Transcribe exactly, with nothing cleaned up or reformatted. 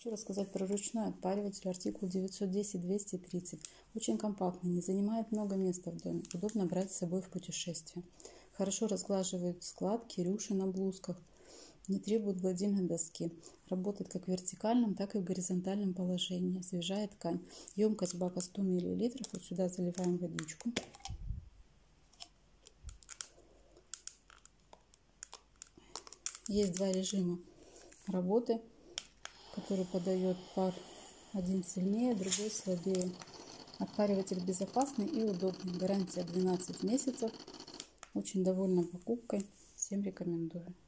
Хочу рассказать про ручной отпариватель артикул девятьсот десять двести тридцать. Очень компактный, не занимает много места в доме. Удобно брать с собой в путешествие. Хорошо разглаживает складки, рюши на блузках. Не требует гладильной доски. Работает как в вертикальном, так и в горизонтальном положении. Освежает ткань. Емкость бака сто миллилитров. Вот сюда заливаем водичку. Есть два режима работы, который подает пар, один сильнее, другой слабее. Отпариватель безопасный и удобный. Гарантия двенадцать месяцев. Очень довольна покупкой. Всем рекомендую.